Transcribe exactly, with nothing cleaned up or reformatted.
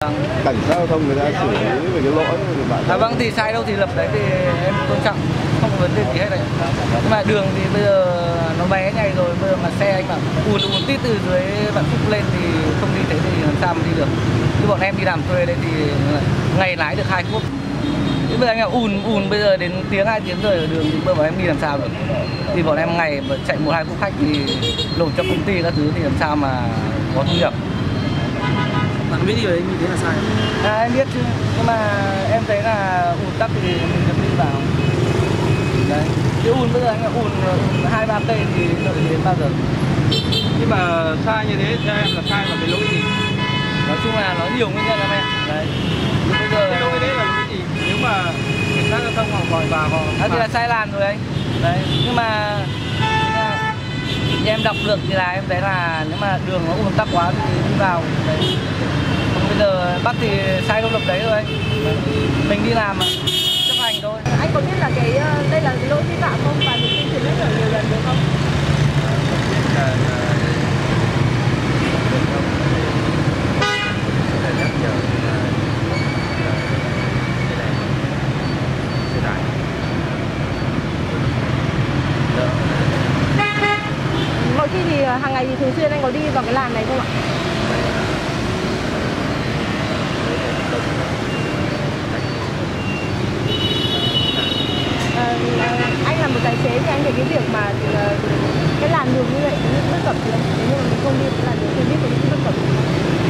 Cảnh sát giao thông người ta xử lý về cái lỗi của bạn. À vâng, thì sai đâu thì lập đấy thì em tôn trọng, không có vấn đề gì hết đấy. Nhưng mà đường thì bây giờ nó bé nhảy rồi, bây giờ mà xe anh bảo ùn ùn tít từ dưới Vạn Phúc lên thì không đi thế thì làm sao mà đi được. Như bọn em đi làm thuê đây thì ngày lái được hai phút. Thế bây giờ anh bảo ùn ùn bây giờ đến tiếng hai tiếng rồi ở đường thì bây giờ bọn em đi làm sao được. Thì bọn em ngày mà chạy một hai phút khách thì lột cho công ty các thứ thì làm sao mà có thu nhập. Bạn biết điều đấy như thế là sai. À, em biết chứ, nhưng mà em thấy là ùn tắc thì mình được đi vào. Đấy, chứ ùn bây giờ anh ùn hai ba cây thì đợi đến bao giờ? Nhưng mà sai như thế theo em là sai vào cái lỗi gì? Nói chung là nó nhiều nguyên nhân lắm em. Đấy. Nhưng bây giờ cái lỗi đấy là lỗi gì? Nếu mà cảnh sát giao thông họ gọi vào họ à, thì là sai làn rồi anh. Đấy, nhưng mà như em đọc được thì là em thấy là nếu mà đường nó ùn tắc quá thì đi vào. Đấy. Còn bây giờ bắt thì sai đâu lập đấy rồi anh. Mình đi làm mà chấp hành thôi. Anh có biết là cái đây là cái lỗi vi phạm không và mình tuyên truyền nhắc nhở nhiều lần được không? Mọi khi thì hàng ngày thì thường xuyên anh có đi vào cái làn này không ạ? À, anh là một tài xế thì anh thấy cái việc mà cái làn đường như vậy nó bất cập gì không? Nếu như mà mình không đi cái làn đường không biết có những bất cập gì không?